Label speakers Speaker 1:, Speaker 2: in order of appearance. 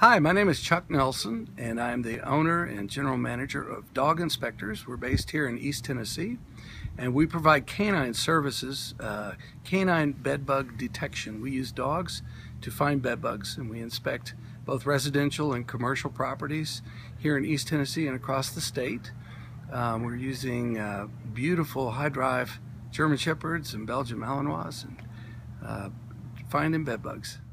Speaker 1: Hi, my name is Chuck Nelson, and I'm the owner and general manager of Dog Inspectors. We're based here in East Tennessee, and we provide canine services, canine bedbug detection. We use dogs to find bedbugs, and we inspect both residential and commercial properties here in East Tennessee and across the state. We're using beautiful high-drive German Shepherds and Belgian Malinois and finding bedbugs.